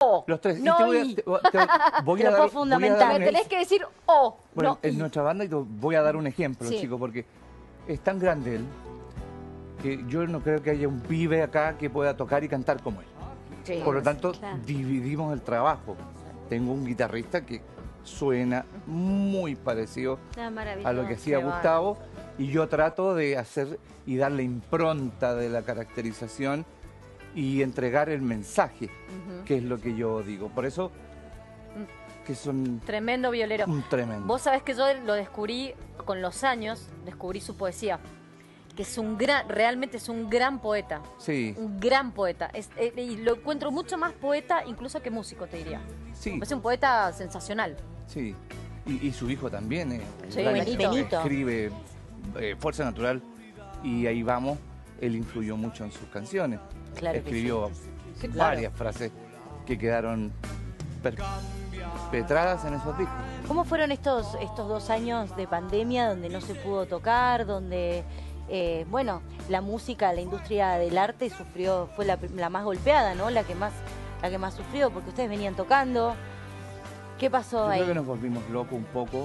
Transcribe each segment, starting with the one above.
o. Los tres. No y te voy y. voy Te a lo dar, puedo fundamentar. Me tenés que decir o. Bueno, No en y. nuestra banda, y te voy a dar un ejemplo, Sí. chicos, porque es tan grande él que yo no creo que haya un pibe acá que pueda tocar y cantar como él. Sí. Por lo tanto, claro. dividimos el trabajo. Tengo un guitarrista que suena muy parecido Ah, maravilloso. a lo que hacía Qué Gustavo, y yo trato de hacer y darle impronta de la caracterización y entregar el mensaje, que es lo que yo digo. Por eso que son Tremendo violero. un tremendo. Vos sabés que yo lo descubrí con los años, descubrí su poesía, que es realmente es un gran poeta. Sí, Un gran poeta. Y lo encuentro mucho más poeta incluso que músico, te diría. sí, Es un poeta sensacional. sí. Y su hijo también, Sí, Benito. escribe Fuerza Natural, y ahí vamos, él influyó mucho en sus canciones. Claro que Escribió Sí, claro. varias frases que quedaron perpetradas en esos discos. ¿Cómo fueron estos 2 años de pandemia donde no se pudo tocar, donde, bueno, la música, la industria del arte fue la más golpeada, ¿no? La que más sufrió, porque ustedes venían tocando. ¿Qué pasó Yo ahí? creo que nos volvimos locos un poco.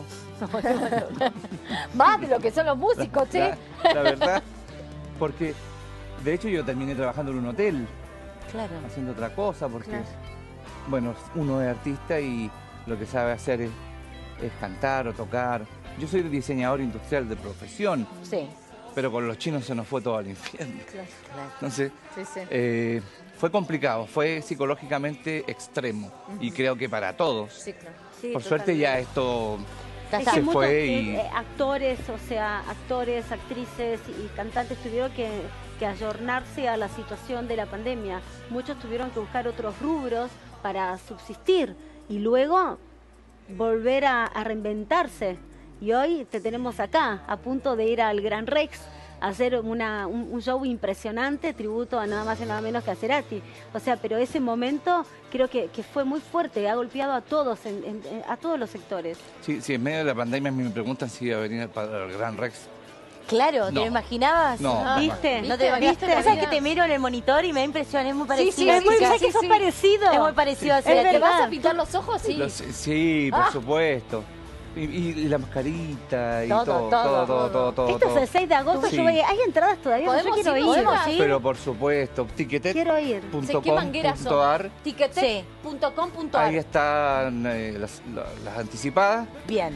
Más de lo que son los músicos, ¿sí? La verdad, porque de hecho yo terminé trabajando en un hotel, Claro. haciendo otra cosa, porque, Claro. bueno, uno es artista y lo que sabe hacer es cantar o tocar. Yo soy diseñador industrial de profesión, Sí. pero con los chinos se nos fue todo al infierno. Claro. Entonces, Sí, sí. fue complicado, fue psicológicamente extremo, y creo que para todos. Sí, claro. Sí, Por suerte ya esto Ya se está. fue y... actores, o sea, actores, actrices y cantantes tuvieron que ayornarse a la situación de la pandemia. Muchos tuvieron que buscar otros rubros para subsistir y luego volver a reinventarse. Y hoy te tenemos acá, a punto de ir al Gran Rex, a hacer un show impresionante, tributo a nada más y nada menos que a Cerati. O sea, pero ese momento creo que fue muy fuerte, ha golpeado a todos, a todos los sectores. Sí, sí, en medio de la pandemia me preguntan si iba a venir para el Gran Rex. Claro, ¿te No. lo imaginabas? No. ¿Viste? No te ¿Viste? ¿Viste? ¿Sabes que te miro en el monitor y me da impresión? Es muy parecido. sí, Es muy, sí, ¿sabes sí, que sos sí. parecido? Es muy parecido a Es Cerati. ¿Te vas a verdad. pintar los ojos? Sí. Sí, por supuesto. Y la mascarita y Todo, todo. Esto es el 6 de agosto, Sí. yo voy, ¿hay entradas todavía? Yo ¿Podemos quiero ir? ir. ¿Podemos ir? Pero por supuesto, Quiero ir. ¿Qué mangueras son? tiquetet.com.ar. Tiquetet.com.ar. Ahí están las anticipadas. Bien.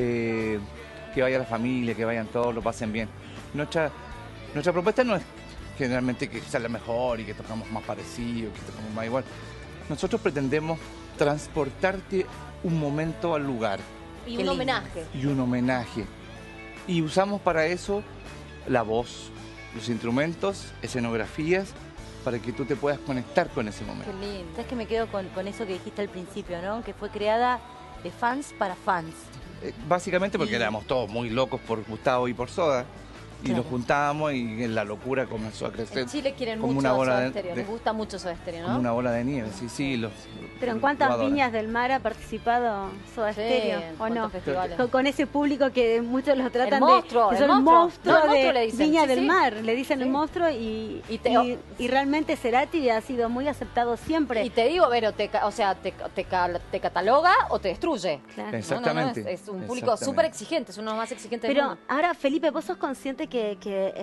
Que vaya la familia, que vayan todos, lo pasen bien. Nuestra propuesta no es generalmente que sea la mejor y que tocamos más parecido, que tocamos más igual. Nosotros pretendemos transportarte un momento al lugar Y Qué un lindo. homenaje. y un homenaje. Y usamos para eso la voz, los instrumentos, escenografías, para que tú te puedas conectar con ese Qué momento. lindo. ¿Sabes que me quedo con eso que dijiste al principio, ¿no? Que fue creada de fans para fans. Básicamente porque éramos todos muy locos por Gustavo y por Soda, y Claro. nos juntábamos y la locura comenzó a crecer En Chile quieren como mucho una a bola Soda de- Stereo. de- Les gusta mucho Soda Stereo, como ¿no? una bola de nieve. Sí, Pero ¿en lo cuántas adoran. viñas del mar ha participado Soda Sí, Stereo? en ¿O cuántos no? festivales. Con ese público que muchos los tratan monstruo, de... el que son monstruo. monstruos No, el monstruo de le dicen, Viña sí, del sí. Mar. Le dicen el Sí. monstruo y Y realmente Cerati ha sido muy aceptado siempre. Y te digo, Vero, te cataloga o te destruye. Claro. Exactamente. Es un público Exactamente. súper exigente, es uno de los más exigentes del Pero mundo. ahora, Felipe, vos sos consciente que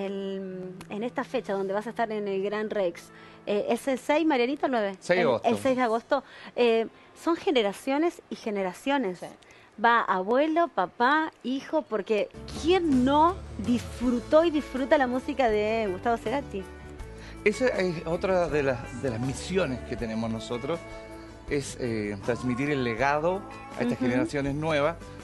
en esta fecha donde vas a estar en el Gran Rex, ¿es el 6, Marianito, el 9? 6 de agosto. El 6 de agosto. Son generaciones y generaciones. Sí. Va abuelo, papá, hijo, porque ¿quién no disfrutó y disfruta la música de Gustavo Cerati? Esa es otra de las misiones que tenemos nosotros, es transmitir el legado a estas generaciones nuevas,